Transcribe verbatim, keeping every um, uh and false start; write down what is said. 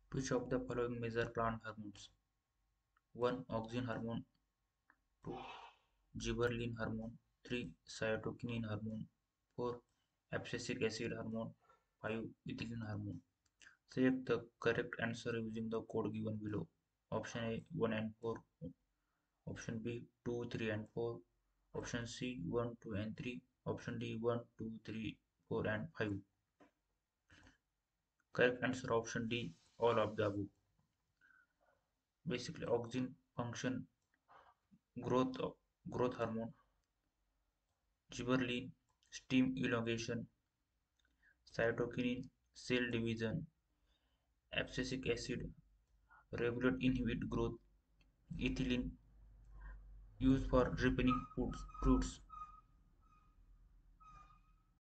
Which of the following major plant hormones? one. Auxin hormone. two. Gibberellin hormone. three. Cytokinin hormone. four. Abscisic acid hormone. five. Ethylene hormone. Select the correct answer using the code given below. Option A one and four. Option B two, three and four. Option C one, two and three. Option D one, two, three, four and five. Correct answer option D, all of the above. Basically, auxin function growth growth hormone, gibberellin stem elongation, cytokinin cell division, abscisic acid regulate inhibit growth, ethylene used for ripening fruits, fruits